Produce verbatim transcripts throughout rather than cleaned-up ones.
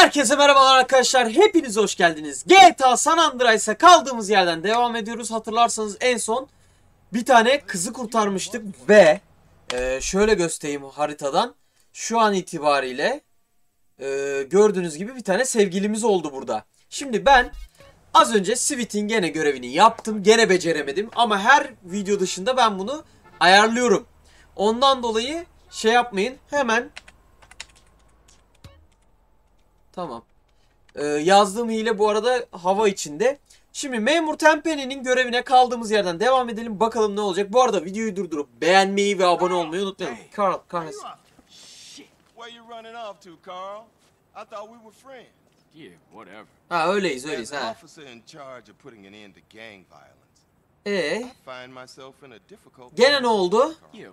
Herkese merhabalar arkadaşlar. Hepiniz hoş geldiniz. G T A San Andreas'a kaldığımız yerden devam ediyoruz. Hatırlarsanız en son bir tane kızı kurtarmıştık ve e, şöyle göstereyim haritadan. Şu an itibariyle e, gördüğünüz gibi bir tane sevgilimiz oldu burada. Şimdi ben az önce Sweet'in gene görevini yaptım. Gene beceremedim ama her video dışında ben bunu ayarlıyorum. Ondan dolayı şey yapmayın, hemen tamam. Ee, yazdığım hile bu arada hava içinde. Şimdi Memur Tenpenny'nin görevine kaldığımız yerden devam edelim. Bakalım ne olacak. Bu arada videoyu durdurup beğenmeyi ve abone olmayı unutmayın. Carl, kahretsin. Ha öyleyiz öyleyiz ha. Ee, gene ne oldu?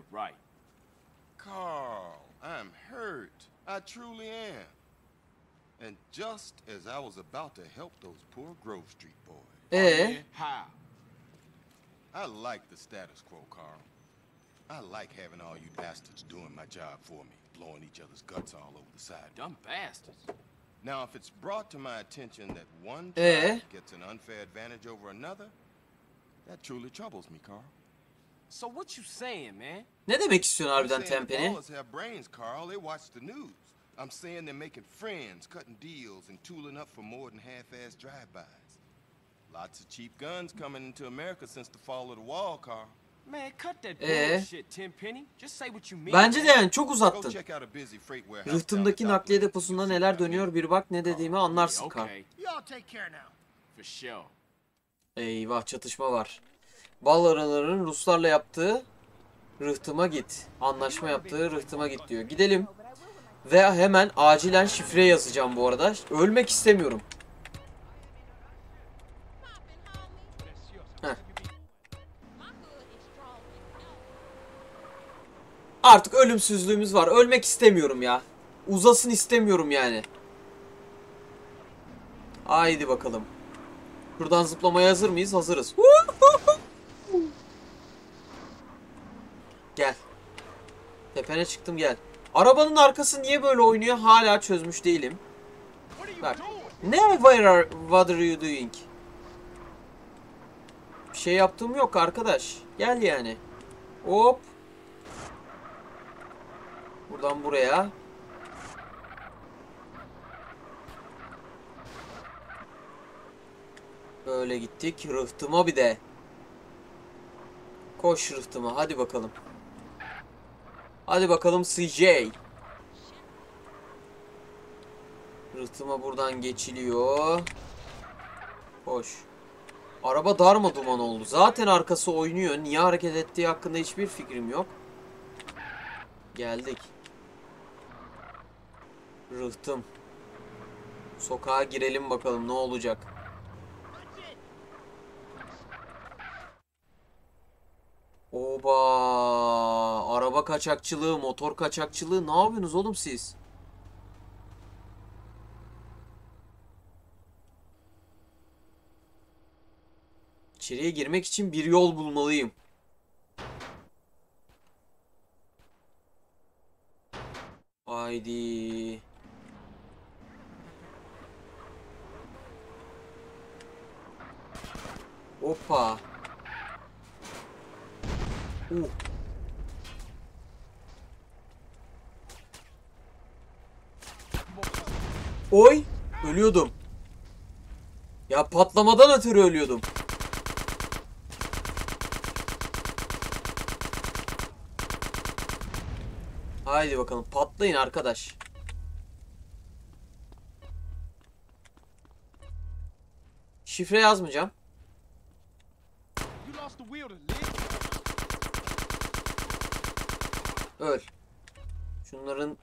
Carl, I'm hurt. I truly am. And just as I was about to help those poor Grove Street boys. Ee, How? I like the status quo, Carl. I like having all you bastards doing my job for me, blowing each other's guts all over the side. Dumb bastards. Now, if it's brought to my attention that one Ee? tribe gets an unfair advantage over another, that truly troubles me, Carl. So what you saying, man? ne demek istiyorsun harbiden I'm saying the Tenpenny? ballers have brains, Carl. They watch the news. I'm saying they're making friends, cutting deals, and tooling up for more than half-assed drive-bys. Lots of cheap guns coming into America since the fall of the wall, Carl. Man, cut that Ee? bullshit, Tenpenny. Just say what you mean. Bence de yani çok Go uzattın. check out a busy freight warehouse. Rıhtımdaki down the nakliye dock. deposunda neler dönüyor bir bak, ne dediğimi anlarsın Carl. Okay, Y'all take care now. for sure. Eyvah, çatışma var. Bal arılarının Ruslarla yaptığı rıhtıma git. Anlaşma yaptığı rıhtıma git diyor. Gidelim. Ve hemen acilen şifre yazacağım bu arada. Ölmek istemiyorum. Heh. Artık ölümsüzlüğümüz var. Ölmek istemiyorum ya. Uzasın istemiyorum yani. Haydi bakalım. Şuradan zıplamaya hazır mıyız? Hazırız. Gel. Tepene çıktım, gel. Arabanın arkası niye böyle oynuyor? Hala çözmüş değilim. Bak. Ne? Where are, what are you doing? Bir şey yaptığım yok arkadaş. Gel yani. Hop. Buradan buraya. Böyle gittik. Rıhtıma bir de. Koş rıhtıma. Hadi bakalım. Hadi bakalım C J. Rıhtıma buradan geçiliyor. Koş. Araba darma duman oldu. Zaten arkası oynuyor. Niye hareket ettiği hakkında hiçbir fikrim yok. Geldik. Rıhtım. Sokağa girelim bakalım ne olacak. Oba! Araba kaçakçılığı, motor kaçakçılığı, ne yapıyorsunuz oğlum siz? İçeriye girmek için bir yol bulmalıyım. Haydi. Hoppa. Uh. Oy, ölüyordum. Ya patlamadan ötürü ölüyordum. Haydi bakalım patlayın arkadaş. Şifre yazmayacağım. Öl. Şunların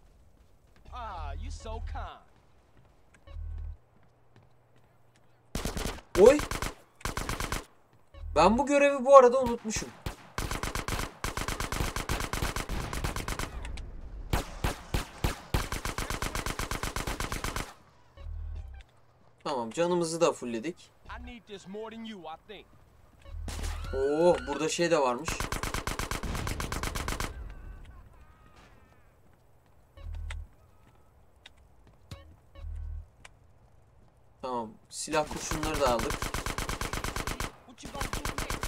Oy. Ben bu görevi bu arada unutmuşum. Tamam, canımızı da fullledik. Oo, burada şey de varmış. Tamam. Silah kurşunları da aldık. What you gonna do next?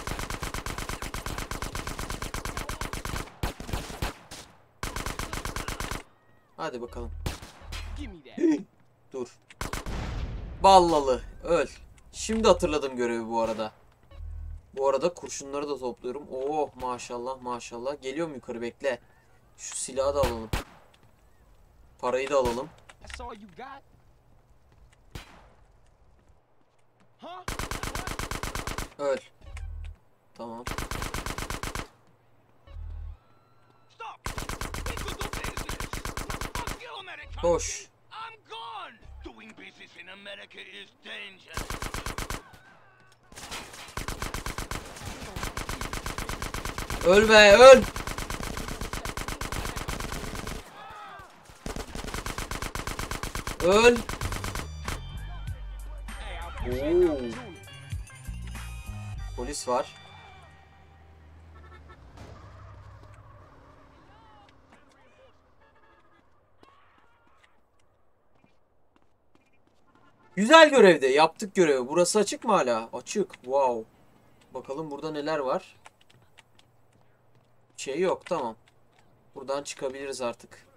Hadi bakalım. Give me that. Dur. Ballalı. Öl. Şimdi hatırladım görevi bu arada. Bu arada kurşunları da topluyorum. Oo maşallah maşallah. Geliyorum yukarı, bekle. Şu silahı da alalım. Parayı da alalım. That's all you got? Huh? Öl. Tamam. Stop! People do business. Fuck you, American. Koş. I'm gone. Doing business in America is dangerous. Öl be öl. Öl. Hey, I appreciate the Oo. opportunity. Polis var. Güzel görevde. Yaptık görevi. Burası açık mı hala? Açık. Wow. Bakalım burada neler var. Şey yok. Tamam. Buradan çıkabiliriz artık.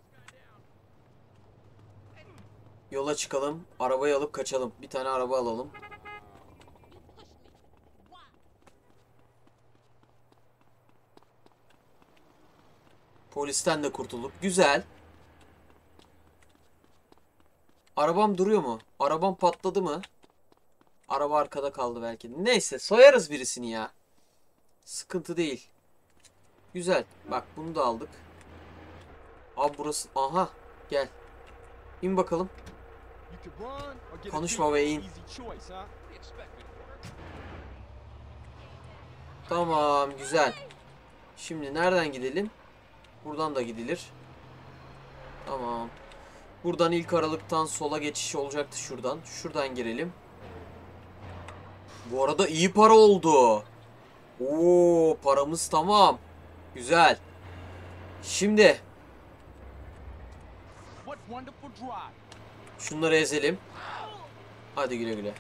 Yola çıkalım. Arabayı alıp kaçalım. Bir tane araba alalım. Polisten de kurtulduk. Güzel. Arabam duruyor mu? Arabam patladı mı? Araba arkada kaldı belki de. Neyse, soyarız birisini ya. Sıkıntı değil. Güzel. Bak bunu da aldık. Abi burası... Aha. Gel. İn bakalım. You can run or get a Konuşma kick. ve in. Easy choice, huh? Expect it. Tamam. Güzel. Şimdi nereden gidelim? Buradan da gidilir. Tamam. Buradan ilk aralıktan sola geçiş olacaktı şuradan. Şuradan girelim. Bu arada iyi para oldu. Oo, paramız tamam. Güzel. Şimdi What wonderful drive. şunları ezelim. Hadi güle güle.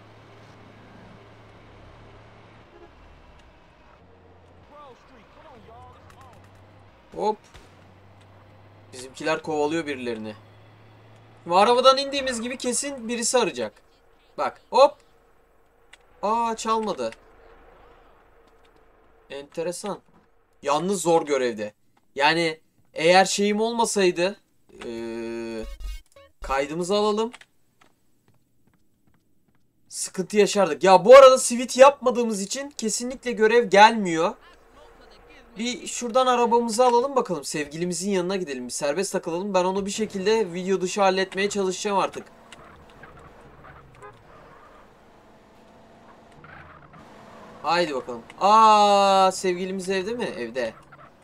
Grove Street, come on, y'all. Let's go. Hop. Bizimkiler kovalıyor birilerini. Bu arabadan indiğimiz gibi kesin birisi arayacak. Bak hop. Aa, çalmadı. Enteresan. Yalnız zor görevde. Yani eğer şeyim olmasaydı ee, kaydımızı alalım. Sıkıntı yaşardık. Ya bu arada switch yapmadığımız için kesinlikle görev gelmiyor. Bir şuradan arabamızı alalım bakalım. Sevgilimizin yanına gidelim. Bir serbest takılalım. Ben onu bir şekilde video dışı halletmeye çalışacağım artık. Haydi bakalım. Aa, sevgilimiz evde mi? Evde.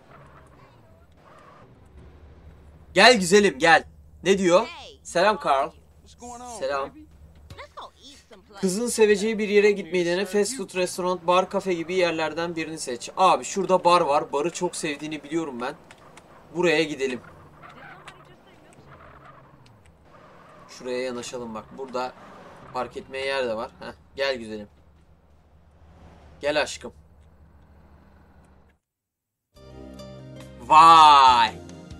Gel güzelim gel. Ne diyor? Selam Carl. What's going on, Selam. baby? Kızın seveceği bir yere gitmeyi dene. Fast food, restoran, bar, kafe gibi yerlerden birini seç. Abi şurada bar var. Barı çok sevdiğini biliyorum ben. Buraya gidelim. Şuraya yanaşalım bak. Burada park etmeye yer de var. Heh, gel güzelim. Gel aşkım. Vay.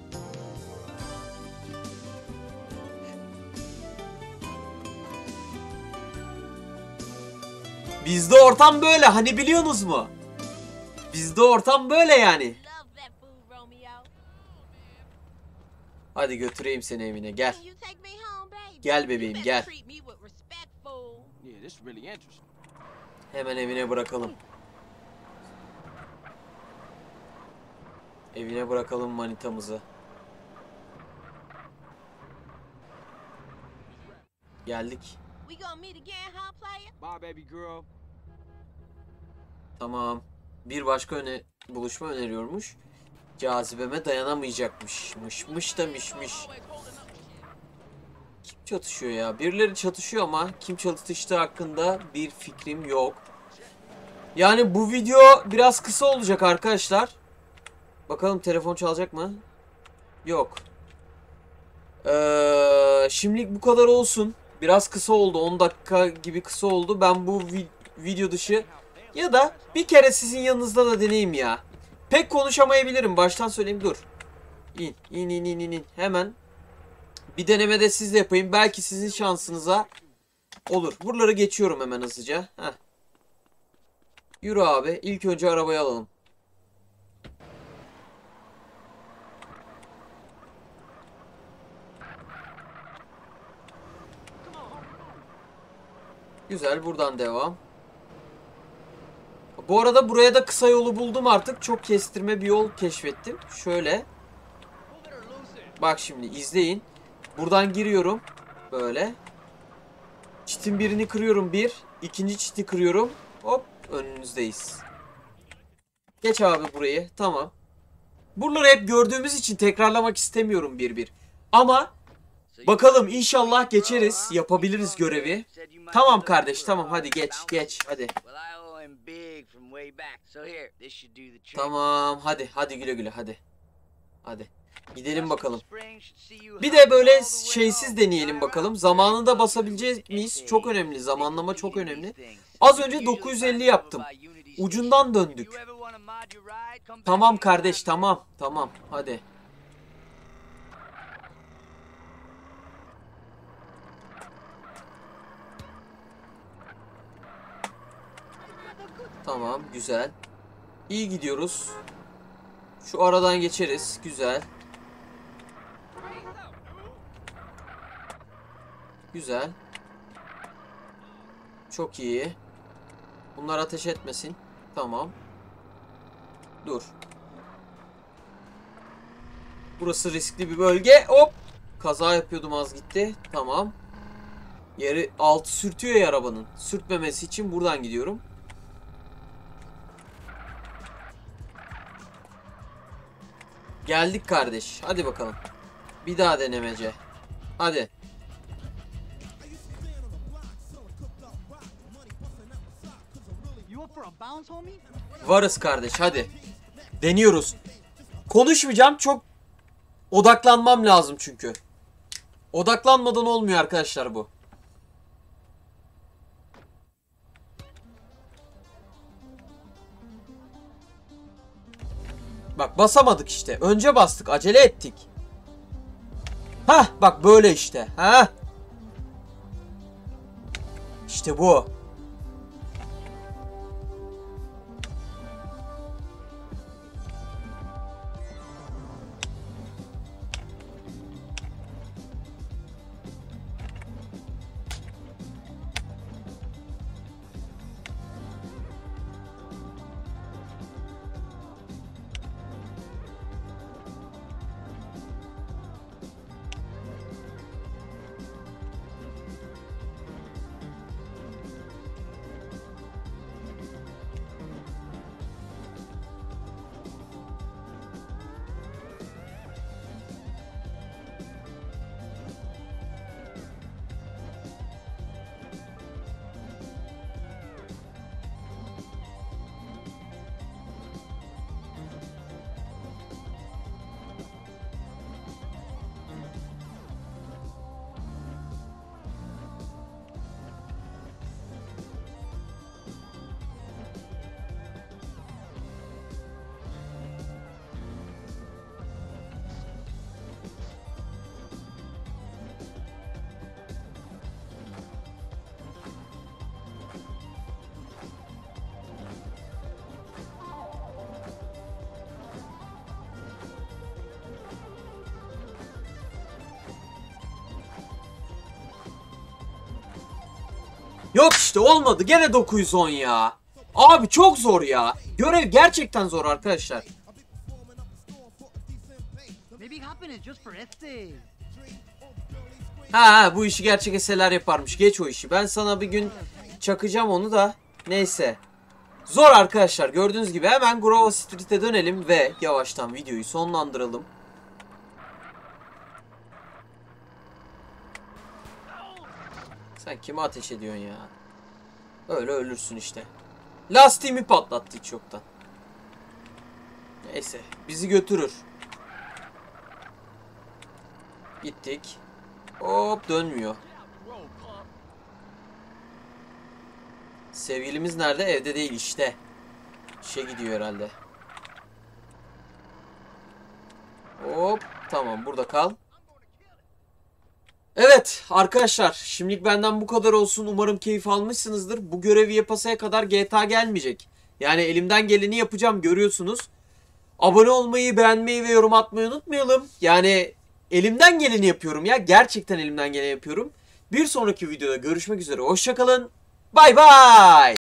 Bizde ortam böyle, hani biliyorsunuz mu? Bizde ortam böyle yani. Hadi götüreyim seni evine, gel. Gel bebeğim, gel. Yeah, this really interesting. Hemen evine bırakalım. Evine bırakalım manitamızı. Geldik. Bye, baby girl. Tamam. Bir başka öne buluşma öneriyormuş. Cazibeme dayanamayacakmış. Mışmış da mişmiş. Kim çatışıyor ya? Birileri çatışıyor ama kim çatıştığı hakkında bir fikrim yok. Yani bu video biraz kısa olacak arkadaşlar. Bakalım telefon çalacak mı? Yok. Ee, şimdilik bu kadar olsun. Biraz kısa oldu. on dakika gibi kısa oldu. Ben bu vi video dışı ya da bir kere sizin yanınızda da deneyeyim ya. Pek konuşamayabilirim. Baştan söyleyeyim. Dur. İn. İn in in in. in. Hemen bir deneme de siz de yapayım. Belki sizin şansınıza olur. Buraları geçiyorum hemen hızlıca. Heh. Yürü abi. İlk önce arabayı alalım. Güzel. Buradan devam. Bu arada buraya da kısa yolu buldum artık. Çok kestirme bir yol keşfettim. Şöyle. Bak şimdi izleyin. Buradan giriyorum. Böyle. Çitin birini kırıyorum bir. İkinci çiti kırıyorum. Hop. Önünüzdeyiz. Geç abi burayı. Tamam. Buraları hep gördüğümüz için tekrarlamak istemiyorum bir bir. Ama bakalım inşallah geçeriz. Yapabiliriz görevi. Tamam kardeş tamam hadi geç geç hadi. Tamam hadi hadi güle güle hadi. Hadi. Gidelim bakalım. Bir de böyle şeysiz deneyelim bakalım. Zamanında basabileceğiz miyiz? Çok önemli. Zamanlama çok önemli. Az önce dokuz yüz elli yaptım. Ucundan döndük. Tamam kardeş tamam. Tamam hadi. Tamam güzel. İyi gidiyoruz. Şu aradan geçeriz. Güzel. Güzel. Çok iyi. Bunlar ateş etmesin. Tamam. Dur. Burası riskli bir bölge. Hop. Kaza yapıyordum az gitti. Tamam. Yeri altı sürtüyor ya arabanın. Sürtmemesi için buradan gidiyorum. Geldik kardeş. Hadi bakalım. Bir daha denemece. Hadi. Varız kardeş hadi. Deniyoruz. Konuşmayacağım çok odaklanmam lazım çünkü. Odaklanmadan olmuyor arkadaşlar bu. Bak basamadık işte. Önce bastık. Acele ettik. Hah bak böyle işte. Hah. İşte bu. Yok işte olmadı. Gene dokuz yüz on ya. Abi çok zor ya. Görev gerçekten zor arkadaşlar. Ha, ha bu işi gerçek eserler yaparmış. Geç o işi. Ben sana bir gün çakacağım onu da. Neyse. Zor arkadaşlar. Gördüğünüz gibi hemen Grove Street'e dönelim ve yavaştan videoyu sonlandıralım. Sen kime ateş ediyorsun ya? Öyle ölürsün işte. Lastiğimi patlattı hiç yoktan. Neyse. Bizi götürür. Gittik. Hop dönmüyor. Sevgilimiz nerede? Evde değil işte. İşe gidiyor herhalde. Hop, tamam, burada kal. Evet arkadaşlar, şimdilik benden bu kadar olsun. Umarım keyif almışsınızdır. Bu görevi yapasaya kadar G T A gelmeyecek. Yani elimden geleni yapacağım, görüyorsunuz. Abone olmayı, beğenmeyi ve yorum atmayı unutmayalım. Yani elimden geleni yapıyorum ya. Gerçekten elimden geleni yapıyorum. Bir sonraki videoda görüşmek üzere. Hoşça kalın. Bay bay.